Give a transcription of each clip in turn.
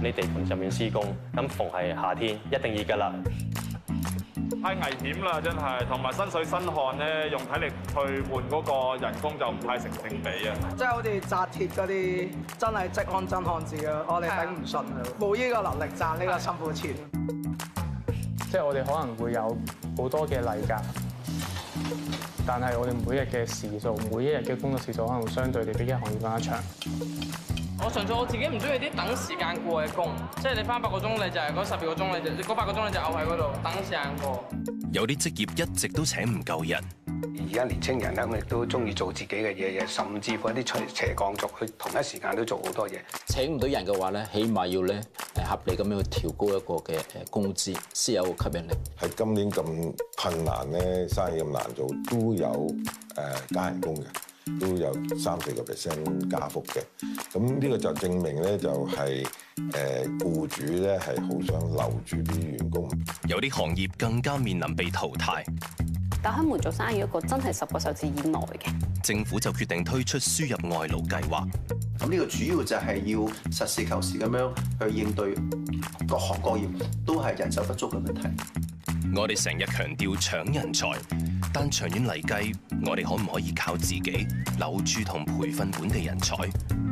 呢地盤上面施工，咁逢係夏天一定熱㗎啦。 太危險啦，真係，同埋身水身汗咧，用體力去換嗰個人工就唔太成正比啊！ 即係好似紮鐵嗰啲，真係即汗真汗字啊！我哋頂唔順啊，冇呢個能力賺呢個辛苦錢。 即係我哋可能會有好多嘅例假，但係我哋每日嘅時數，每一日嘅工作時數可能會相對地比其他行業更加長。 我純粹我自己唔中意啲等時間過嘅工，即係你翻8個鐘，你就係嗰12個鐘，你嗰8個鐘你就漚喺嗰度等時間過。 有啲職業一直都請唔夠人。 而家年青人咧，咁亦都中意做自己嘅嘢，甚至乎一啲斜槓族，佢同一時間都做好多嘢。 請唔到人嘅話咧，起碼要咧合理咁樣去調高一個嘅工資，先有個吸引力。 喺今年咁困難咧，生意咁難做，都有加人工嘅。都有3-4% 加幅嘅，咁呢個就證明咧，就係僱主咧係好想留住啲員工。 有啲行業更加面臨被淘汰。 但開門做生意一個真係10個手指以內嘅。 政府就決定推出輸入外勞計劃。 咁呢個主要就係要實事求是咁樣去應對各行各業都係人手不足嘅問題。 我哋成日強調搶人才，但長遠嚟計，我哋可唔可以靠自己留住同培訓本地人才？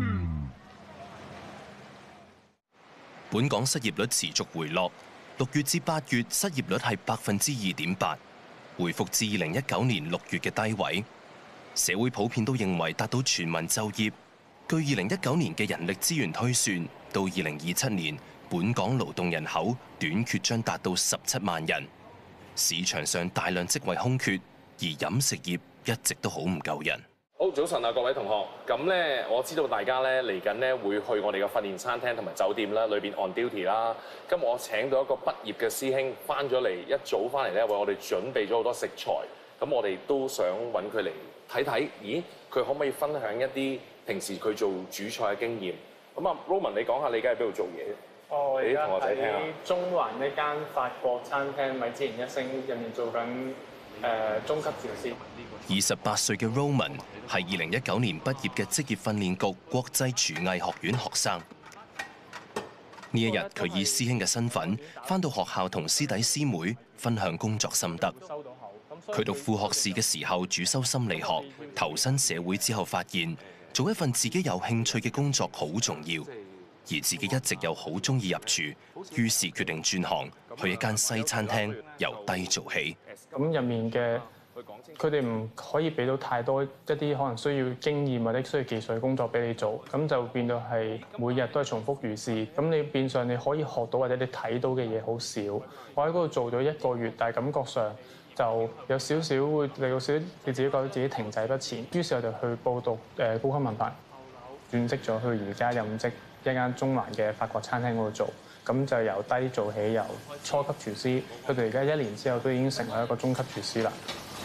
本港失業率持續回落，6月至8月失業率係2.8%，回復至2019年6月嘅低位。社會普遍都認為達到全民就業。據2019年嘅人力資源推算，到2027年，本港勞動人口短缺將達到17萬人。市場上大量職位空缺，而飲食業一直都好唔夠人。 好，早晨啊，各位同學。咁咧，我知道大家咧嚟緊咧會去我哋嘅訓練餐廳同埋酒店啦，裏邊 on duty 啦。今日我請到一個畢業嘅師兄翻咗嚟，一早翻嚟咧為我哋準備咗好多食材。咁我哋都想揾佢嚟睇睇，咦，佢可唔可以分享一啲平時佢做煮菜嘅經驗？咁啊 ，Roman，你講下你而家喺邊度做嘢？ 我而家喺中環一間法國餐廳米芝蓮1星入面做緊中級廚師。 28歲嘅 Roman 係2019年畢業嘅職業訓練局國際廚藝學院學生。呢一日佢以師兄嘅身份返到學校同師弟師妹分享工作心得。佢讀副學士嘅時候主修心理學，投身社會之後發現做一份自己有興趣嘅工作好重要。而自己一直又好中意入廚，於是決定轉行去一間西餐廳，由低做起。 咁入面嘅佢哋唔可以俾到太多一啲可能需要經驗或者需要技術嘅工作俾你做，咁就變到係每日都係重複如是。咁你變相你可以學到或者你睇到嘅嘢好少。我喺嗰度做咗1個月，但係感覺上就有少少會令到少你自己覺得自己停滯不前。於是我就去報讀高級文憑，轉職咗去而家任職一間中環嘅法國餐廳嗰度做，咁就由低做起，由初級廚師，佢哋而家1年之後都已經成為一個中級廚師啦。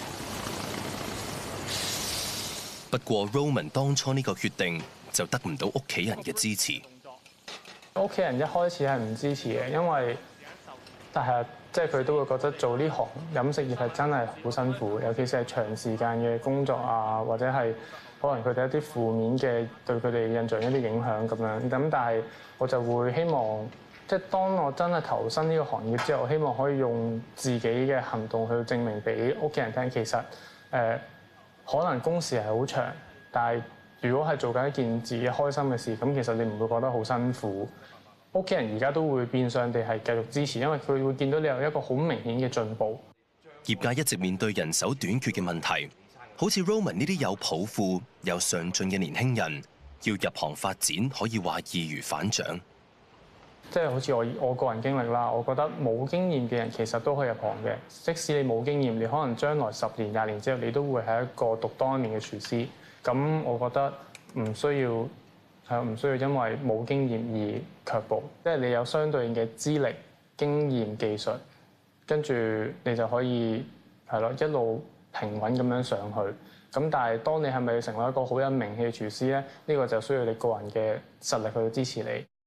不過 Roman 當初呢個決定就得唔到屋企人嘅支持。 屋企人一開始係唔支持嘅，因為但係即係佢都會覺得做呢行飲食業係真係好辛苦，尤其是係長時間嘅工作啊，或者係可能佢哋一啲負面嘅對佢哋印象一啲影響咁樣。咁但係我就會希望，即係當我真係投身呢個行業之後，希望可以用自己嘅行動去證明俾屋企人聽，其實可能工時係好長，但係如果係做緊一件自己開心嘅事，咁其實你唔會覺得好辛苦。屋企人而家都會變相地係繼續支持，因為佢會見到你有一個好明顯嘅進步。 業界一直面對人手短缺嘅問題，好似 Roman 呢啲有抱負、有上進嘅年輕人，要入行發展，可以話易如反掌。 即係好似我個人經歷啦，我覺得冇經驗嘅人其實都可以入行嘅。即使你冇經驗，你可能將來10年、20年之後，你都會係一個獨當一面嘅廚師。咁我覺得唔需要因為冇經驗而卻步。即係你有相對應嘅資歷、經驗、技術，跟住你就可以一路平穩咁樣上去。咁但係當你係咪成為一個好有名氣嘅廚師咧？呢個就需要你個人嘅實力去支持你。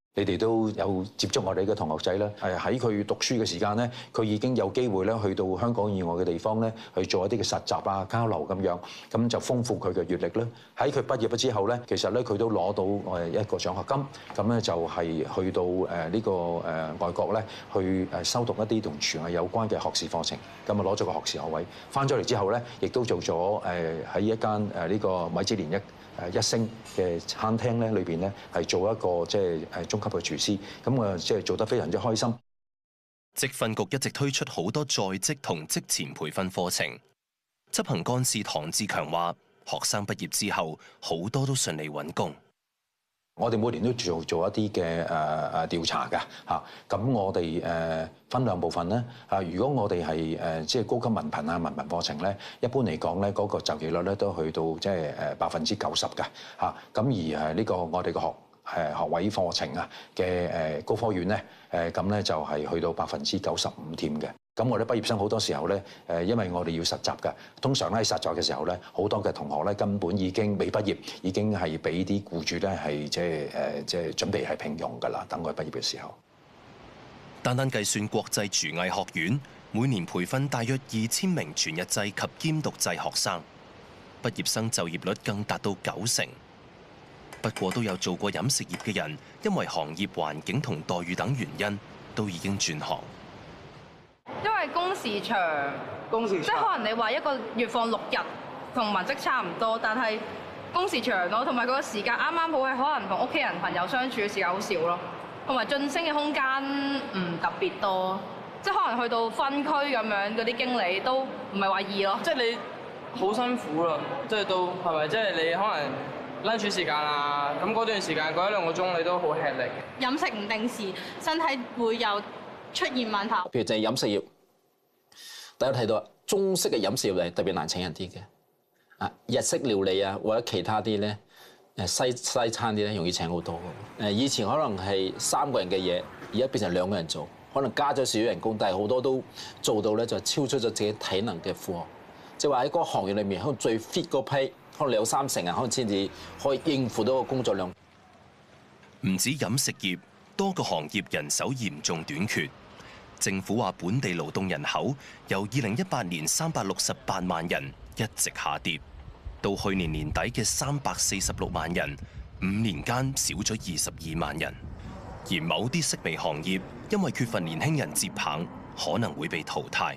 你哋都有接觸我哋嘅同學仔啦，喺佢讀書嘅時間咧，佢已經有機會咧去到香港以外嘅地方咧去做一啲嘅實習啊、交流咁樣，咁就豐富佢嘅閲歷啦。喺佢畢業咗之後咧，其實咧佢都攞到一個獎學金，咁咧就係去到呢個外國咧去修讀一啲同廚藝有關嘅學士課程，咁啊攞咗個學士學位。翻咗嚟之後咧，亦都做咗喺一間呢個米芝蓮一星嘅餐廳咧，裏邊咧係做一個即係中級嘅廚師，咁啊即係做得非常之開心。 職訓局一直推出好多在職同職前培訓課程。執行幹事唐志強話：學生畢業之後，好多都順利揾工。 我哋每年都做一啲嘅調查㗎嚇，咁我哋分兩部分咧嚇。如果我哋係即係高級文憑啊文憑課程咧，一般嚟講咧嗰個就業率咧都去到即係90%㗎嚇。咁而呢個我哋嘅學位課程啊嘅高科院咧咁咧就係去到95%添嘅。咁我哋畢業生好多時候咧因為我哋要實習㗎，通常咧喺實習嘅時候咧，好多嘅同學咧根本已經未畢業，已經係俾啲僱主咧係即係準備係聘用㗎啦。等佢畢業嘅時候， 單計算國際廚藝學院每年培訓大約2000名全日制及兼讀制學生，畢業生就業率更達到90%。不過都有做過飲食業嘅人，因為行業環境同待遇等原因，都已經轉行。 因為工時長，即係可能你話一個月放6日，同文職差唔多，但係工時長咯，同埋嗰個時間啱啱好係可能同屋企人朋友相處嘅時間好少咯，同埋晉升嘅空間唔特別多，即係可能去到分區咁樣嗰啲經理都唔係話易咯， 即係你好辛苦啦，即係都係咪？即係你可能 lunch 時間啊，咁嗰段時間嗰1-2個鐘你都好吃力。 飲食唔定時，身體會有出現問題。 譬如就係飲食業，大家睇到中式嘅飲食業係特別難請人啲嘅。日式料理啊，或者其他啲咧，西餐啲咧容易請好多嘅。以前可能係3個人嘅嘢，而家變成2個人做，可能加咗少少人工，但係好多都做到咧就超出咗自己體能嘅負荷。即係話喺嗰個行業裏面，可能最 fit 嗰批，可能2-3成人，可能先至可以應付到個工作量。 唔止飲食業，多個行業人手嚴重短缺。政府話本地勞動人口由2018年368萬人一直下跌，到去年年底嘅346萬人，5年間少咗22萬人。而某啲式微行業因為缺乏年輕人接棒，可能會被淘汰。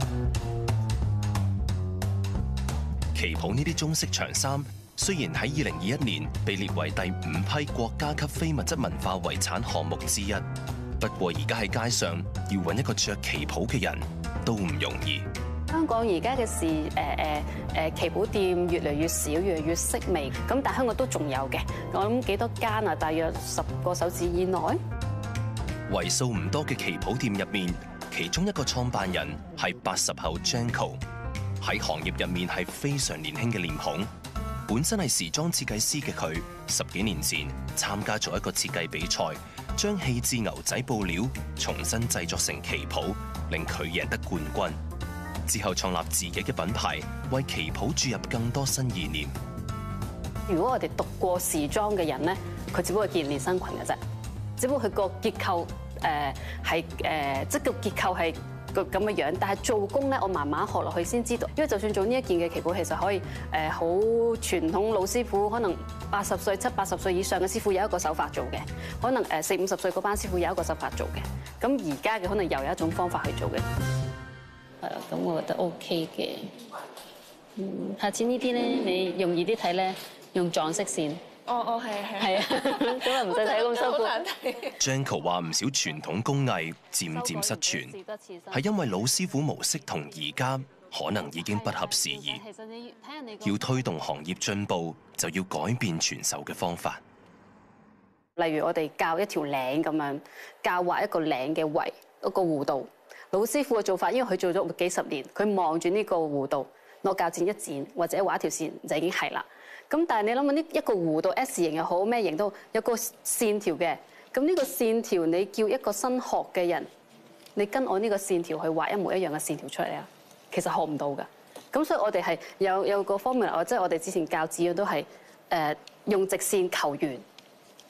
旗袍呢啲中式長衫，雖然喺2021年被列為第5批國家級非物質文化遺產項目之一，不過而家喺街上要揾一個着旗袍嘅人都唔容易。 香港而家嘅旗袍店越嚟越少，越嚟越式微。咁但係香港都仲有嘅，我諗幾多間啊？大約10個手指以內。 為數唔多嘅旗袍店入面，其中一個創辦人係80後 Janko， 喺行業入面係非常年輕嘅臉孔。本身係時裝設計師嘅佢，10幾年前參加咗一個設計比賽，將氣質牛仔布料重新製作成旗袍，令佢贏得冠軍。之後創立自己嘅品牌，為旗袍注入更多新意念。 如果我哋讀過時裝嘅人咧，佢只不過係件連身裙嘅啫，只不過佢個結構即係個結構係咁嘅樣，但係做工咧，我慢慢學落去先知道。因為就算做呢一件嘅旗袍，其實可以好傳統老師傅，可能80歲、70-80歲以上嘅師傅有一個手法做嘅，可能40-50歲嗰班師傅有一個手法做嘅。咁而家嘅可能又有一種方法去做嘅。係啊，咁我覺得 OK 嘅。下次呢啲咧，你容易啲睇咧，用撞色線。係啊，咁啊唔使睇咁辛苦。 Janko 話唔少傳統工藝漸漸失傳，係因為老師傅模式同而家可能已經不合時宜。要推動行業進步，就要改變傳授嘅方法。 例如我哋教一條領咁樣，教畫一個領嘅圍，一個弧度。老師傅嘅做法，因為佢做咗幾十年，佢望住呢個弧度，攞鉸剪一剪或者畫一條線就已經係啦。咁但係你諗下呢一個弧度 S 型又好咩型都有個線條嘅，咁呢個線條你叫一個新學嘅人，你跟我呢個線條去畫一模一樣嘅線條出嚟啊，其實學唔到㗎。咁所以我哋係有個方面，即係我哋之前教字嘅都係用直線求圓，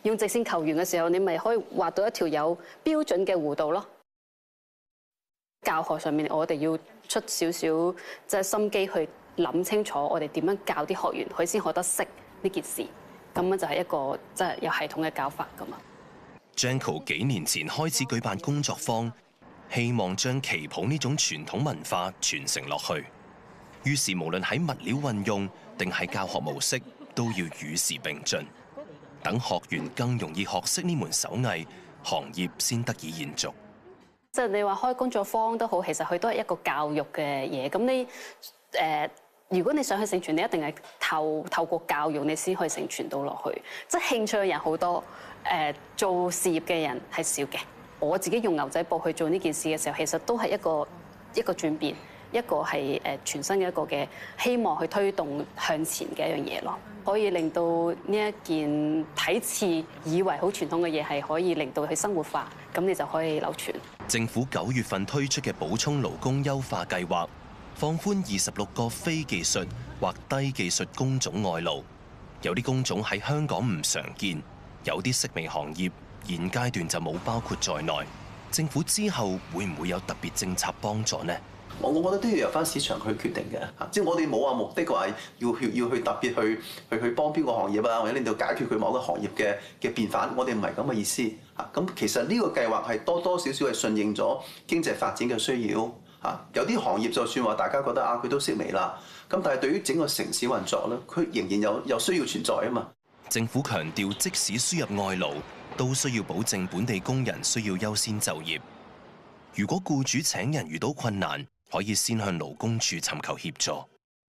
用直線球員嘅時候，你咪可以畫到一條有標準嘅弧度咯。教學上面，我哋要出少少即係心機去諗清楚，我哋點樣教啲學員，佢先學得識呢件事。咁樣就係一個即係有系統嘅教法㗎嘛。 Janko 幾年前開始舉辦工作坊，希望將旗袍呢種傳統文化傳承落去。於是無論喺物料運用定係教學模式，都要與時並進，等學員更容易學識呢門手藝，行業先得以延續。 即係你話開工作坊都好，其實佢都係一個教育嘅嘢。咁你如果你想去承傳，你一定係透過教育你先可以承傳到落去。即係興趣嘅人好多，做事業嘅人係少嘅。我自己用牛仔布去做呢件事嘅時候，其實都係一個轉變，一個係全新嘅一個嘅希望去推動向前嘅一樣嘢咯。可以令到呢一件睇似以為好傳統嘅嘢係可以令到佢生活化，咁你就可以流傳。 政府9月份推出嘅補充勞工優化計劃，放寬26個非技術或低技術工種外勞。有啲工種喺香港唔常見，有啲式微行業現階段就冇包括在內。政府之後會唔會有特別政策幫助呢？ 我覺得都要由翻市場去決定嘅嚇，即係我哋冇話目的話要去特別去幫邊個行業啊，或者令到解決佢某個行業嘅變化，我哋唔係咁嘅意思嚇。咁其實呢個計劃係多多少少係順應咗經濟發展嘅需要嚇。有啲行業就算話大家覺得佢都式微啦，咁但係對於整個城市運作咧，佢仍然有需要存在啊嘛。 政府強調，即使輸入外勞，都需要保證本地工人需要優先就業。如果僱主請人遇到困難，可以先向勞工處尋求協助。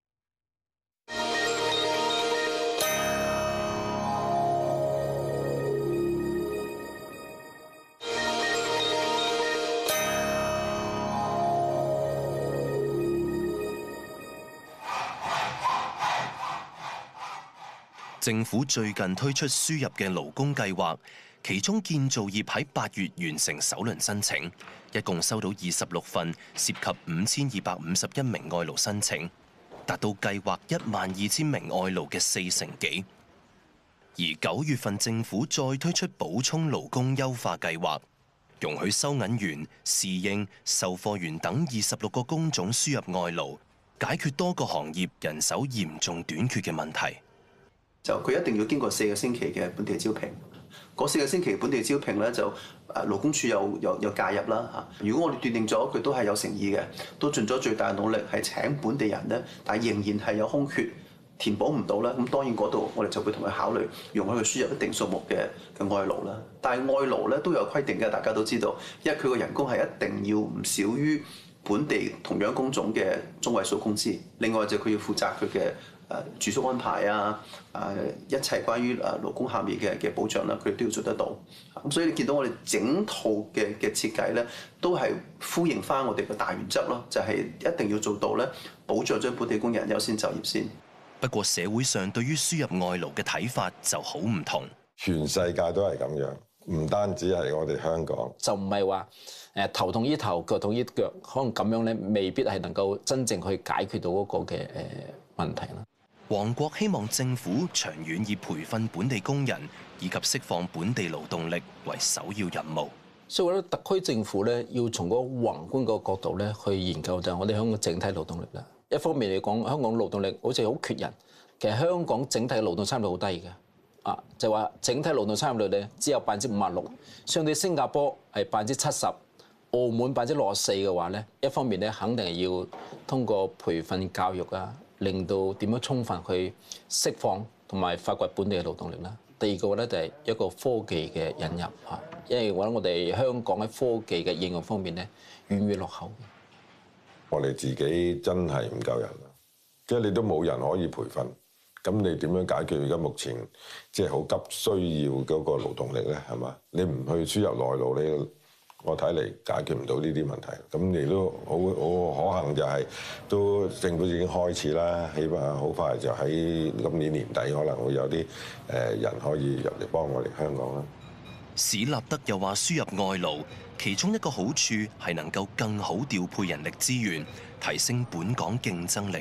政府最近推出輸入嘅勞工計劃，其中建造業喺8月完成首輪申請，一共收到26份，涉及5251名外勞申請，達到計劃12000名外勞嘅40%幾。而9月份政府再推出補充勞工優化計劃，容許收銀員、侍應、售貨員等26個工種輸入外勞，解決多個行業人手嚴重短缺嘅問題。 就佢一定要經過4個星期嘅本地招聘，嗰4個星期本地招聘咧就勞工處有介入啦嚇。如果我哋斷定咗佢都係有誠意嘅，都盡咗最大努力係請本地人咧，但係仍然係有空缺填補唔到啦，咁當然嗰度我哋就會同佢考慮容許佢輸入一定數目嘅外勞啦。但係外勞咧都有規定嘅，大家都知道，因為佢個人工係一定要唔少於本地同樣工種嘅中位數工資。另外就佢要負責佢嘅住宿安排啊，一切關於勞工下面嘅保障啦，佢都要做得到。咁所以你見到我哋整套嘅設計咧，都係呼應翻我哋嘅大原則咯，就係一定要做到咧，保障將本地工人優先就業先。 不過社會上對於輸入外勞嘅睇法就好唔同， 全世界都係咁樣，唔單止係我哋香港， 就唔係話頭痛醫頭，腳痛醫腳，可能咁樣咧，未必係能夠真正去解決到嗰個嘅問題啦。 黃國希望政府長遠以培訓本地工人以及釋放本地勞動力為首要任務。 所以我覺得特區政府咧要從嗰個宏觀個角度咧去研究就係我哋香港整體勞動力啦。一方面嚟講，香港勞動力好似好缺人，其實香港整體嘅勞動參與率好低嘅，就話整體勞動參與率咧只有56%，相對新加坡係70%，澳門64%嘅話咧，一方面咧肯定係要通過培訓教育啊。令到點樣充分去釋放同埋發掘本地嘅勞動力啦。第二個咧就係一個科技嘅引入嚇，因為我哋香港喺科技嘅應用方面咧遠遠落後嘅。 我哋自己真係唔夠人啦，即係你都冇人可以培訓，咁你點樣解決而家目前即係好急需要嗰個勞動力咧？係嘛？你唔去輸入內勞，我睇嚟解決唔到呢啲問題，咁亦都好可能就係都政府已經開始啦，起碼好快就喺今年年底可能會有啲人可以入嚟幫我哋香港啦。 史立德又話：輸入外勞，其中一個好處係能夠更好調配人力資源，提升本港競爭力。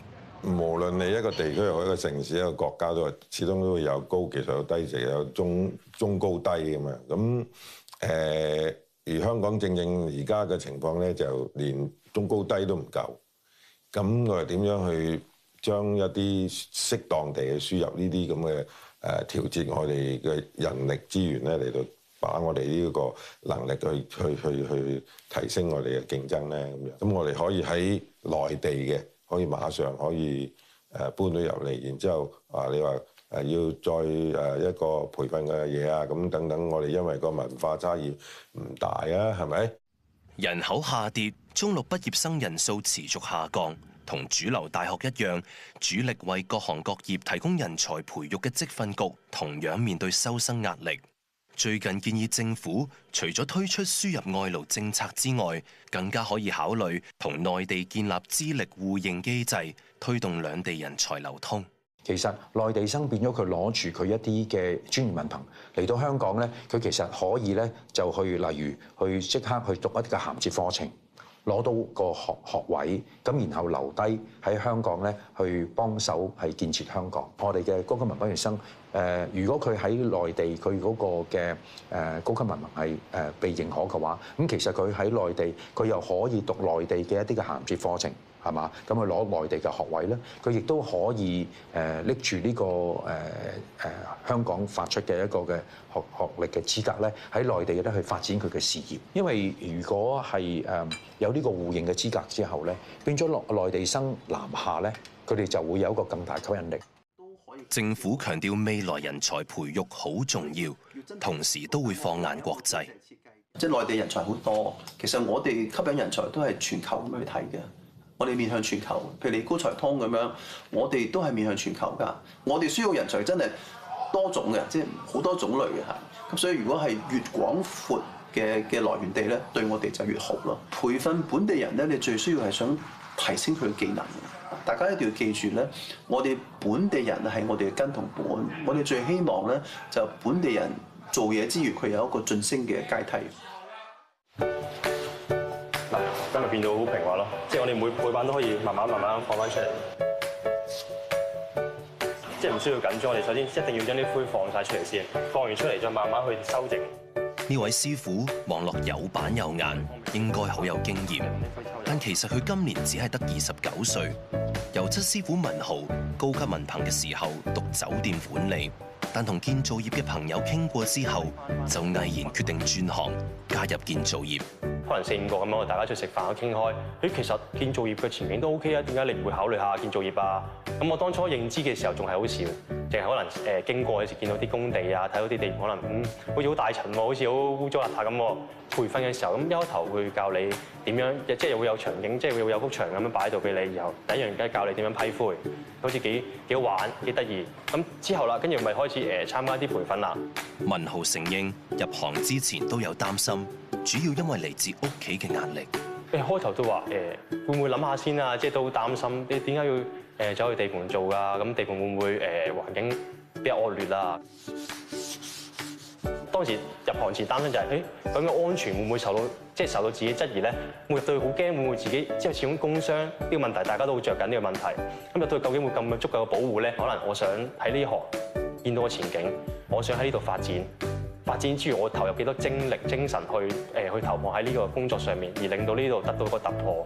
無論你一個地區又一個城市一個國家都係，始終都會有高技術有低技術有中高低㗎嘛。咁而香港正而家嘅情況咧，就連中高低都唔夠。咁我哋點樣去將一啲適當地去輸入呢啲咁嘅調節我哋嘅人力資源咧，嚟到把我哋呢個能力去提升我哋嘅競爭咧咁樣。咁我哋可以喺內地嘅，可以馬上可以搬到入嚟，然之後你話要再一個培訓嘅嘢啊，咁等等，我哋因為個文化差異唔大啊，係咪？ 人口下跌，中六畢業生人數持續下降，同主流大學一樣，主力為各行各業提供人才培育嘅職訓局同樣面對收生壓力。最近建議政府除咗推出輸入外勞政策之外，更加可以考慮同內地建立資歷互認機制，推動兩地人才流通。 其實內地生變咗佢攞住佢一啲嘅專業文憑嚟到香港咧，佢其實可以咧就去例如去即刻去讀一啲嘅銜接課程，攞到個學位，咁然後留低喺香港咧去幫手係建設香港。我哋嘅高級文憑生如果佢喺內地佢嗰個嘅高級文憑係被認可嘅話，咁其實佢喺內地佢又可以讀內地嘅一啲嘅銜接課程。係嘛？咁佢攞內地嘅學位咧，佢亦都可以拎住呢個香港發出嘅一個嘅學歷嘅資格咧，喺內地咧去發展佢嘅事業。因為如果係有呢個互認嘅資格之後咧，變咗內地生南下咧，佢哋就會有一個更大吸引力。 政府強調未來人才培育好重要，同時都會放眼國際。 即係內地人才好多，其實我哋吸引人才都係全球咁去睇嘅。我哋面向全球，譬如你高才通咁樣，我哋都係面向全球㗎。我哋需要人才真係多種嘅，即係好多種類嘅嚇。咁所以如果係越廣闊嘅來源地咧，對我哋就越好咯。培訓本地人咧，你最需要係想提升佢嘅技能。大家一定要記住咧，我哋本地人係我哋嘅根同本。我哋最希望咧，就本地人做嘢之餘，佢有一個晉升嘅階梯。 今日變到好平滑咯，即係我哋每版都可以慢慢放翻出嚟，即係唔需要緊張。我哋首先一定要將啲灰放晒出嚟先，放完出嚟再慢慢去修正。 呢位師傅望落有板有眼，應該好有經驗，但其實佢今年只係得29歲。油漆師傅文豪高級文憑嘅時候讀酒店管理，但同建造業嘅朋友傾過之後，就毅然決定轉行加入建造業。 可能4、5個咁樣，大家出去食飯都傾開。其實建造業嘅前景都 OK 啊，點解你唔會考慮下建造業啊？咁我當初認知嘅時候仲係好少，淨係可能經過有時見到啲工地啊，睇到啲地可能好似好大塵喎，好似好污糟邋遢咁喎。培訓嘅時候咁一開頭會教你點樣，即係會有場景，即係會有幅牆咁樣擺喺度俾你。然後第一樣梗係教你點樣批灰，好似幾好玩幾得意。咁之後啦，跟住咪開始參加啲培訓啦。 文豪承認入行之前都有擔心，主要因為嚟自屋企嘅壓力。 開頭都話會唔會諗下先啊？即係都好擔心，你點解要走去地盤做㗎？咁地盤會唔會環境比較惡劣啊？當時入行前擔心就係咁嘅安全會唔會受到自己質疑咧？我入到去好驚，會唔會自己即係始終工傷呢個問題，大家都好着緊呢個問題。咁入到去究竟會咁足夠嘅保護咧？可能我想喺呢行見到個前景，我想喺呢度發展。發展之餘，我投入幾多精力、精神去投放喺呢個工作上面，而令到呢度得到一個突破。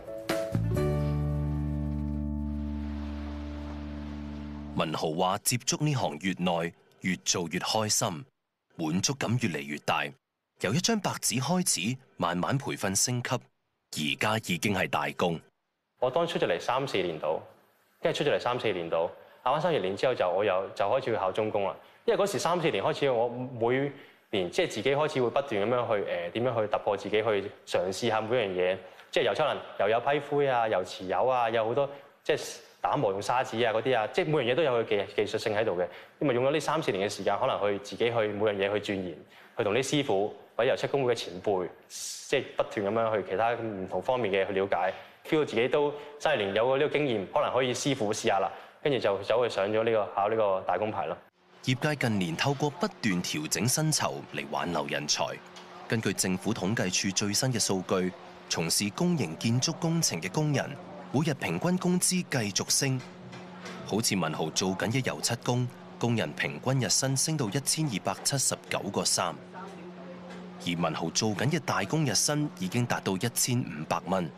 文豪話：接觸呢行越耐，越做越開心，滿足感越嚟越大。由一張白紙開始，慢慢培訓升級，而家已經係大工。 我當出咗嚟3、4年度，跟住出咗嚟3、4年度，考完3、4年之後我就開始去考中工啦。因為嗰時3、4年開始，我每年即係自己開始會不斷咁樣去點樣去突破自己，去嘗試下每樣嘢。即係油漆能又有批灰啊，油瓷油啊，有好多即係打磨用砂紙啊嗰啲啊，即係每樣嘢都有佢技術性喺度嘅。因為用咗呢3、4年嘅時間，可能去自己去每樣嘢去鑽研，去同啲師傅或者油漆工會嘅前輩，即係不斷咁樣去其他唔同方面嘅去了解 ，feel 到自己都3、4年有個呢個經驗，可能可以師傅試下啦。跟住就走去上咗考呢個大工牌啦。 業界近年透過不斷調整薪酬嚟挽留人才。根據政府統計處最新嘅數據，從事公營建築工程嘅工人每日平均工資繼續升， 好似文豪做緊嘅油漆工，工人平均日薪升到1279個3，而文豪做緊嘅大工日薪已經達到1500蚊。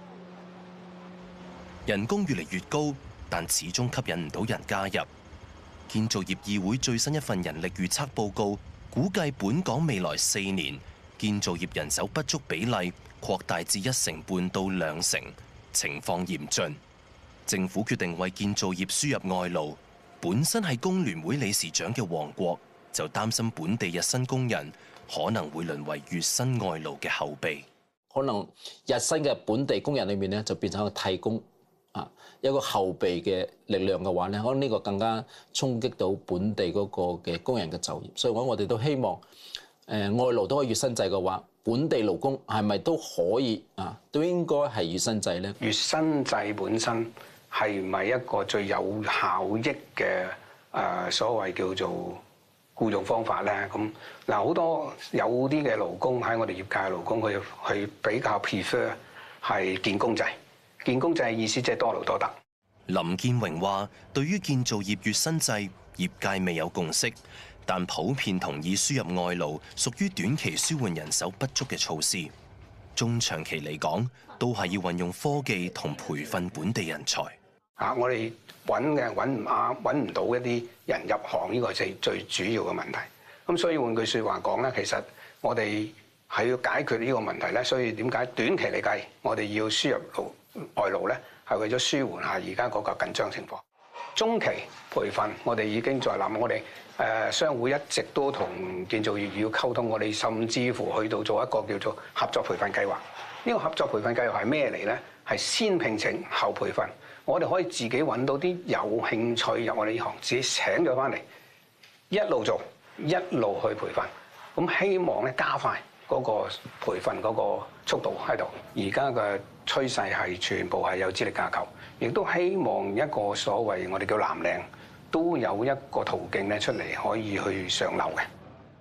人工越嚟越高，但始終吸引唔到人加入。建造業議會最新一份人力預測報告估計，本港未來4年建造業人手不足比例擴大至1成半到2成，情況嚴峻。政府決定為建造業輸入外勞，本身係工聯會理事長嘅黃國就擔心本地日薪工人可能會淪為月薪外勞嘅後備， 可能日薪嘅本地工人裏面咧就變成一個替工啊，一個後備嘅力量嘅話咧，可能呢個更加衝擊到本地嗰個嘅工人嘅就業。所以我哋都希望外勞都可以月薪制嘅話，本地勞工係咪都可以啊？都應該係月薪制咧？ 月薪制本身係咪一個最有效益嘅所謂叫做僱用方法咧？咁嗱，好多有啲嘅勞工喺我哋業界嘅勞工，佢比較 prefer 係建工制。建工制嘅意思即係多勞多得。 林建榮話：對於建造業月薪制，業界未有共識，但普遍同意輸入外勞屬於短期舒緩人手不足嘅措施。中長期嚟講，都係要運用科技同培訓本地人才。 我哋揾唔到一啲人入行，呢個係最主要嘅問題。咁所以換句説話講咧，其實我哋係要解決呢個問題咧。所以點解短期嚟計，我哋要輸入外勞咧，係為咗舒緩下而家嗰個緊張情況。中期培訓，我哋已經在諗，我哋商會一直都同建造業要溝通，我哋甚至乎去到做一個叫做合作培訓計劃。呢個合作培訓計劃係咩嚟咧？係先聘請後培訓。我哋可以自己揾到啲有興趣入我哋呢行，自己請咗翻嚟，一路做一路去培訓。咁希望咧加快嗰個培訓嗰個速度喺度。而家嘅趨勢係全部係有資歷架構，亦都希望一個所謂我哋叫藍領都有一個途徑咧出嚟可以去上流嘅。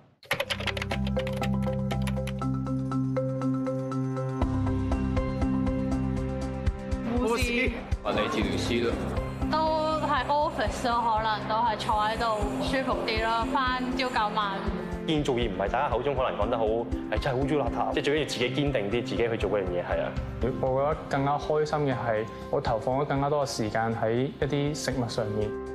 護士、 物理治療師咯， 都係 office 咯，可能都係坐喺度舒服啲咯，返朝9晚。 建造業唔係大家口中可能講得好，係真係好污糟邋遢，即係最緊要自己堅定啲，自己去做嗰樣嘢係啊。 我覺得更加開心嘅係，我投放咗更加多嘅時間喺一啲食物上面。